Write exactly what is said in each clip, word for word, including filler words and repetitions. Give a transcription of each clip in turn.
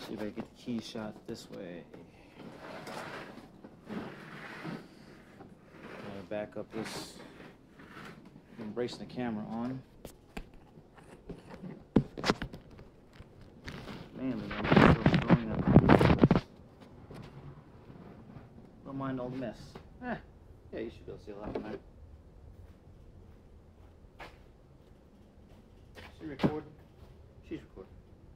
See if I get the key shot this way. I'm gonna back up this, embracing the camera on. Mainly, I'm still throwing up. Don't mind all the mess. Eh, yeah, you should be able to see a lot from that. She recording? She's recording.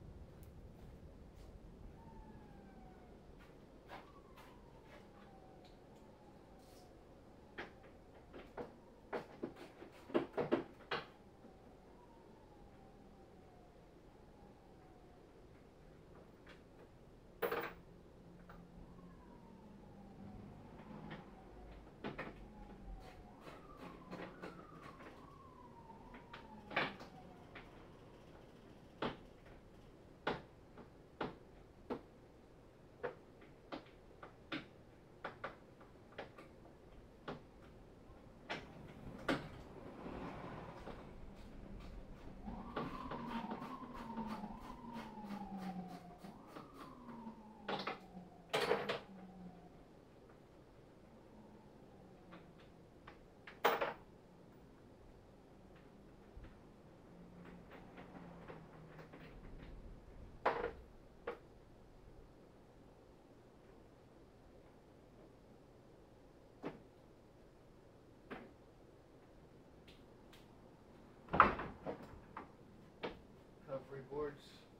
Boards.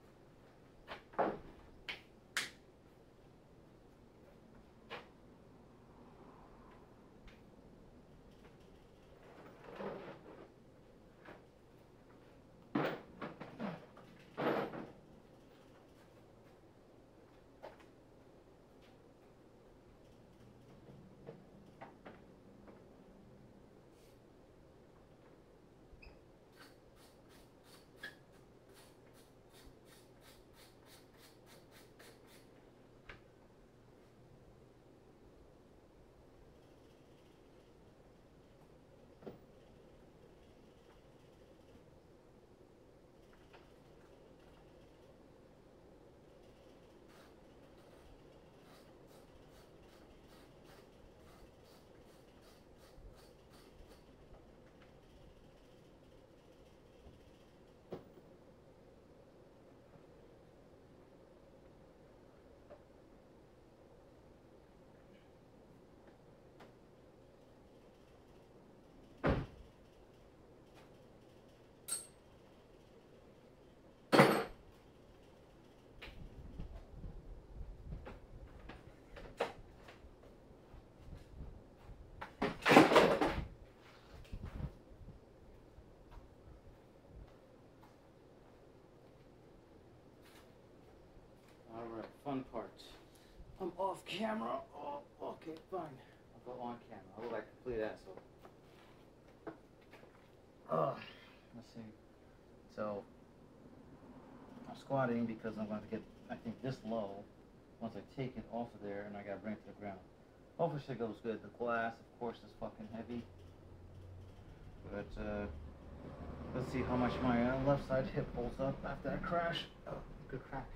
Alright, fun part. I'm off camera. Oh, okay, fine. I'll go on camera. I look like a complete asshole. Oh, let's see. So, I'm squatting because I'm going to get, I think, this low once I take it off of there and I got to bring it to the ground. Hopefully it goes good. The glass, of course, is fucking heavy. But, uh, let's see how much my uh, left side hip holds up after that crash. Oh, good crack.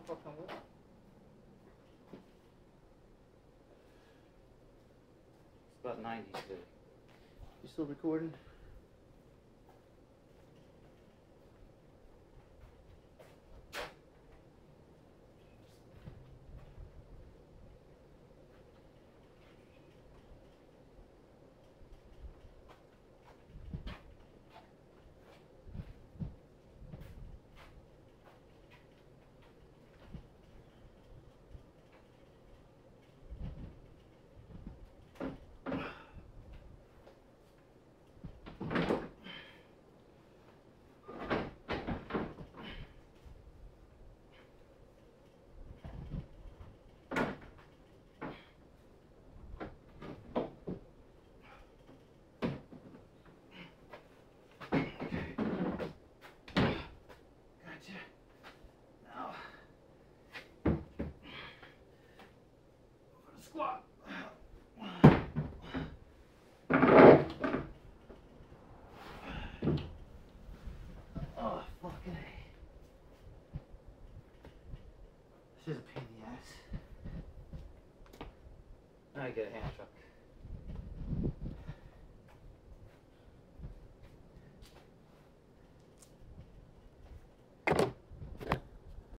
fucking wall. It's about ninety still. You still recording? Squat. Oh, fucking A. This is a pain in the ass. Now I get a hand truck.